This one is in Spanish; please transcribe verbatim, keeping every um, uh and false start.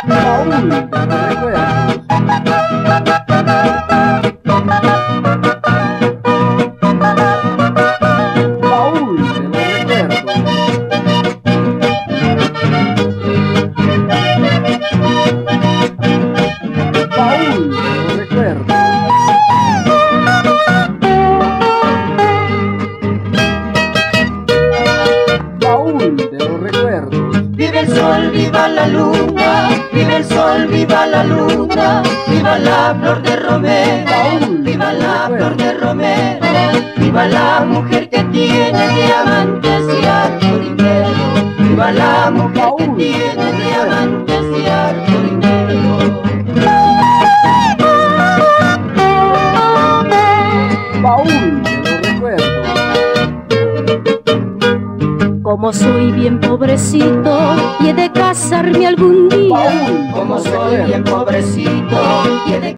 Baúl de los recuerdos. Baúl de los recuerdos. Baúl de los recuerdos. Baúl de los recuerdos. Viva el sol, viva la luna, viva el sol, viva la luna, viva la flor de romero, viva la flor de romero, viva la mujer que tiene diamantes y harto dinero, viva la mujer que tiene diamantes y harto dinero. Baúl de los recuerdos. Como soy bien pobrecito y he de casarme algún día. Baúl de Como los soy bien recuerdos. pobrecito y he de